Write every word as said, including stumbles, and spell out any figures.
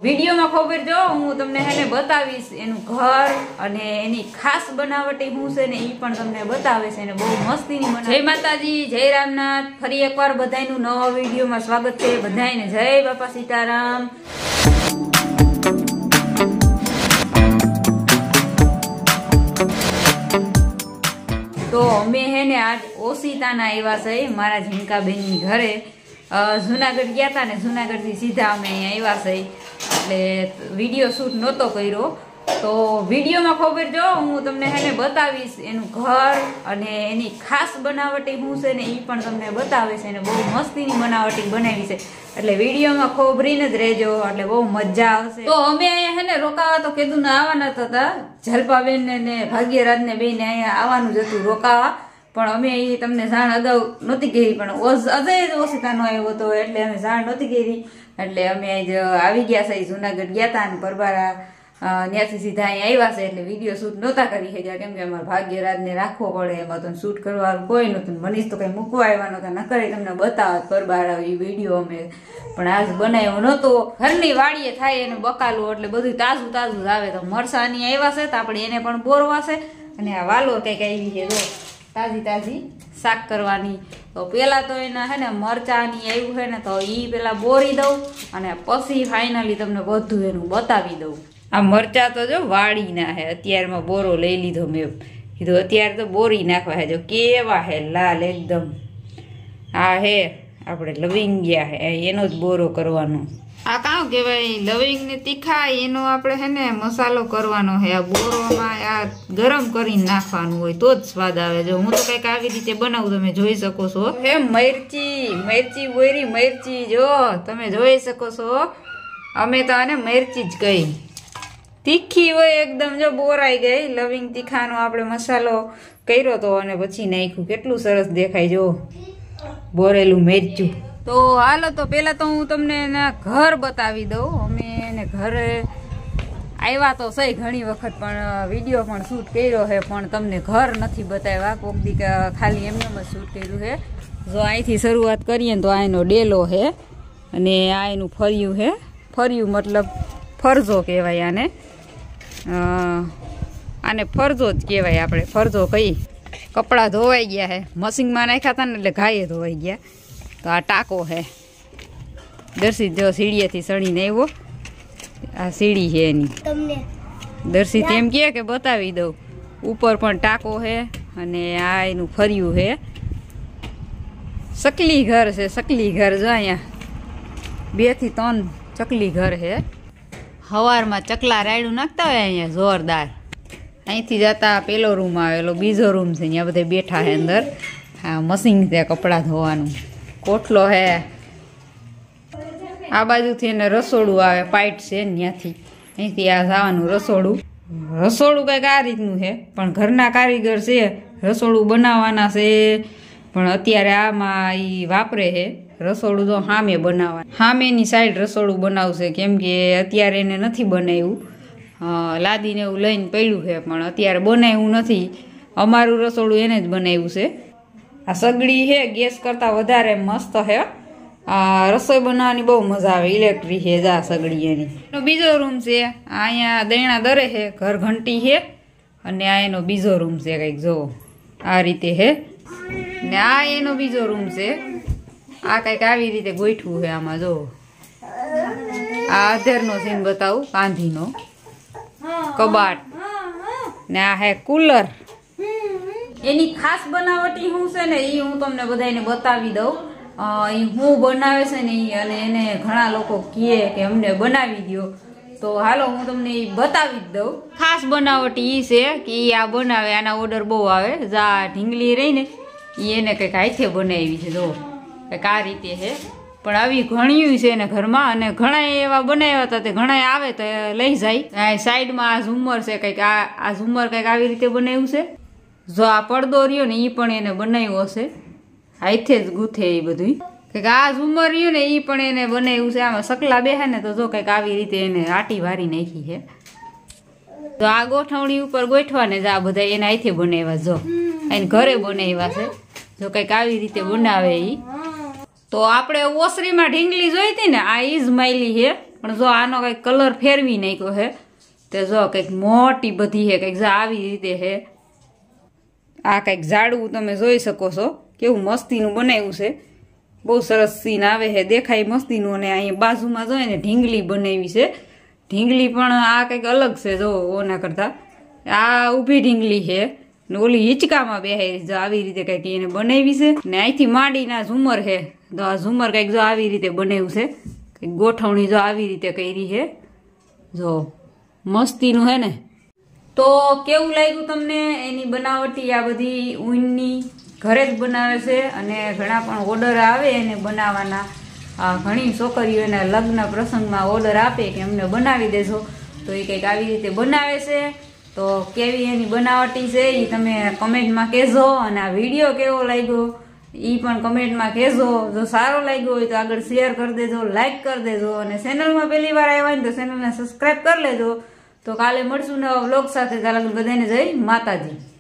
Video में खबर जो हूँ तमने हेने बतावीश एनु घर अने एनी खास बनावटी हूँ से ने ई पण तमने बतावे छे ने बहु मस्तीनी बनावे। जय माताजी, जय रामनाथ। फरी एकवार बधाईनु नवा वीडियो में स्वागत छे। बधाईने जय बापा सीताराम। तो अमे हेने आज ओसीताना आव्या छे मारा झिंकाबेन नी घरे। जूनागढ़ गया था ने जूनागढ़ थी सीधा अमे अहींया आव्या छे એટલે વિડિયો શૂટ નહોતો કર્યો। તો વિડિયોમાં ખબર જો હું તમને હેને બતાવીશ એનું ઘર અને એની ખાસ બનાવટી હું છે ને ઈ પણ તમને બતાવે છે ને બહુ મસ્તીની બનાવટી બનાવી છે એટલે વિડિયોમાં ખોબરીને જ રહેજો એટલે બહુ મજા આવશે। તો અમે અહીંયા હેને રોકાવા તો કીધું ને આવવાના હતા જલપાબેન ને ભાગ્યરાજ ને બેને અહીંયા આવવાનું જ હતું રોકાવા પણ અમે એ તમને જાણ અગાઉ નહોતી કરી પણ અજય જ ઓસીતાનો આવ્યો હતો એટલે અમે જાણ નહોતી કરી એટલે અમે આજ આવી ગયા છે જૂનાગઢ ગયા હતા ને પરબારા ત્યાંથી સીધા અહીં આવ્યા છે એટલે વિડીયો શૂટ નહોતા કરી શક્યા કેમ કે અમારા ભાગ્યરાજને રાખવો પડે એમાં તો શૂટ કરવાનું કોઈ નહોતું મનીષ તો કઈ મૂકવા આવ્યા નહોતા નકરે તમને બતાવત પરબારા એ વિડીયો અમે પણ આજ બનાવ્યો નહોતો। ઘરની વાડીએ થાય એનું બકાલું એટલે બધું તાજું તાજું જ આવે તો મરસાની આવ્યા છે તો આપણે એને પણ બોરવા છે અને આ વાલો કંઈક આવી છે જો ताजी ताजी शाक करवानी। तो पहला तो एना है ने मरचानी आव्युं है ने तो ई पेला बोरी दऊं अने पछी फाइनली तमने बधुं एनुं बतावी दऊं। आ मरचा तो जो वाड़ीना है अत्यारमां बोरो लई लीधो मैं कीधुं अत्यार तो बोरी नाखवा है जो केवा है लाल एकदम आ है आपणे लविंगिया है एनो ज बोरो करवानो। आ कां कहेवाय लविंग ने तीखा एनो आपणे है ने मसालो करवानो है। आ बोरोमां आ गरम करीने नाखवानुं होय तो ज स्वाद आवे। जो हूँ तो कंईक आवी रीते बनावुं तमे जोई शको छो। हे मरची मरची बोरी मरची जो तमे जोई शको छो। अमे तो आने मरची ज कही तीखी होय एकदम जो बोराई गई लविंग तीखानो आपणे मसालो कर्यो तो अने पछी नाख्युं केटलुं सरस देखाय जो बोरेलुं मरचुं। तो हालो तो पहला तो हूँ तमने घर बतावी दऊं। अमे ने घर आव्या तो सही घणी वखत पण विडियो पण शूट कर्यो है पण तमने घर नथी बताव्या कोक दी खाली एमने ज शूट कर्युं है। जो અહીંથી શરૂઆત કરીએ તો આ એનો ડેલો है અને આ એનું ફરિયું है। ફરિયું मतलब ફરજો કહેવાય આને આને ફરજો જ કહેવાય આપણે ફરજો કઈ। કપડા ધોવાઈ ગયા है મશીનમાં નાખ્યા હતા ને એટલે ઘાયે ધોવાઈ ગયા। तो आ टाको है दर्शित जो सीढ़ी थी सड़ी नहीं वो आ सीढ़ी है एनी दर्शित एम कहे के बतावी दो ऊपर पण टाको है अने आ एनु फरिયું है। सकली घर से सकली घर जो अहींया बे थी त्रण चकली घर है। हवार में चकला रायडू नाखता होय अहींया जोरदार। અહીંથી જતા પેલો રૂમ આવેલો બીજો રૂમ છે અહીંયા બધા બેઠા है अंदर। हाँ मशीन છે कपड़ा ધોવાનું कोटलो है। आ बाजू थी ने रसोड़ू आवे पाइट से न्याथी अहींथी आ जवानुं रसोड़ू। रसोड़ू कंईक आ रीतनुं है पण घरना कारीगर से रसोड़ू बनाववाना छे पण अत्यारे आमां ई वापरे है रसोड़ू तो हामे बनाववा हामेनी साइड रसोड़ू बनावशे केम के अत्यारे एने नथी बनाव्युं लादीने एवुं लईने पड्युं है पण अत्यारे बनाव्युं नथी। अमारुं रसोड़ू एने ज बनाव्युं छे। आ सगड़ी है गैस करता वधारे मस्त है। आ रसोई बनावવાની બહુ મજા આવે ઇલેક્ટ્રિક है जा सगड़ी एनी। नो बीजो रूम से आया देणा दरे है घर घंटी है अने आ एनो बीजो रूम से कंईक जो आ रीते है ने आ एनो बीजो रूम से आ कंईक आवी रीते गोठવું है। आमां जो आ अधेरनो सीन बतावुं कांधीनो कबाट ने आ है कूलर एनी खास बनावटी हूँ से ने ई हूँ तमने बधाईने बतावी दऊं। ई हूँ बनावे छे ने ई अने एने घणा लोको कहे के अमने बनावी दो तो हालो हूँ तमने ई बतावी ज दऊं। खास बनावटी ई छे कि ई आ बनावे आना ऑर्डर बहु आवे जा ढींगली रही ने ई एने कंईक हाथे बनावी छे जो कंईक आ रीते है पण आवी घणिયું છે ને ઘરમાં અને ઘણા એવા બનાવ્યા હતા તે ઘણા આવે તો લઈ જાય। આ સાઈડમાં આ ઝુમર છે કંઈક આ આ ઝુમર કંઈક આવી રીતે બનાવ્યું છે। जो आ પડદો રહ્યો ને ઈ પણ એને બનાવ્યો હશે હાથે જ ગૂથે એ બધું કે આ ઝુમર રહ્યું ને ઈ પણ એને બનાવ્યું છે। આમાં સકલા બેહે ને તો જો કંઈક આવી રીતે એને આટી વારી નાખી છે। તો આ ગોઠવણી ઉપર ગોઠવા ને જ આ બધા એને હાથે બનાવ્યા જો એને ઘરે બનાવ્યા છે જો કંઈક આવી રીતે બનાવે ઈ। તો આપણે ઓસરીમાં ઢીંગલી જોઈ હતી ને આ ઈ જ માયલી છે પણ જો આનો કંઈક કલર ફેરવી નાખ્યો છે તે જો કંઈક મોટી બધી છે, કંઈક આવી રીતે છે. આ કંઈક ઝાડવું તમે જોઈ શકો છો કેવું મસ્તીનું બનાવ્યું છે. બહુ સરસ સીન આવે છે, દેખાય મસ્તીનું. અને અહીંયા બાજુમાં જોઈએ ને ઢીંગલી બનાવી છે. ઢીંગલી પણ આ કંઈક અલગ છે જો ઓના કરતા. આ ઊભી ઢીંગલી છે ને ઓલી હિંચકામાં બેહે જો આવી રીતે કંઈક એને બનાવી છે. ને અહીંથી માંડીના ઝુમર છે તો આ ઝુમર કંઈક જો આવી રીતે બનાવ્યું છે, કંઈક ગોઠવણી જો આવી રીતે કરી છે. જો મસ્તીનું હે ને. તો કેવું લાગ્યું તમને એની બનાવટી? આ બધી ઊનની ઘરે જ બનાવે છે અને ઘણા પણ ઓર્ડર આવે એને બનાવવાના. ઘણી છોકરીઓ એના લગ્ન પ્રસંગમાં ઓર્ડર આપે કે અમને બનાવી દેજો, તો એ કંઈક આવી રીતે બનાવે છે. તો કેવી એની બનાવટી છે એ તમે કમેન્ટમાં કહેજો. અને આ વિડીયો કેવો લાગ્યો એ પણ કમેન્ટમાં કહેજો. જો સારો લાગ્યો હોય તો આગળ શેર કરી દેજો, લાઈક કરી દેજો. અને ચેનલમાં પહેલી વાર આવ્યા હોય તો ચેનલને સબસ્ક્રાઈબ કરી લેજો. તો કાલે મળશું નવા વ્લોગ સાથે. ત્યાં લગન બધાને જય માતાજી.